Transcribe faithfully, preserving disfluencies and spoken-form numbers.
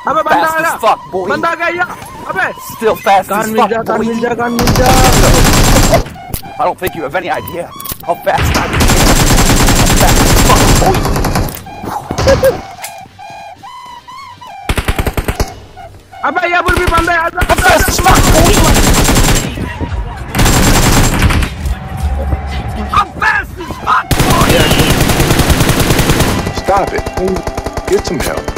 अबे बंदा Fast आ as fuck, boy. बंदा आ गया यार अबे Still fast कान as मिल fuck, जा कान boy. मिल जा कान मिल जा I don't think you have any idea how fast I am. I'm fast as fuck, boy. अबे ये बुल भी बंदा है I'm fast as fuck, boy. I'm fast as fuck, boy. Stop it. Get some help.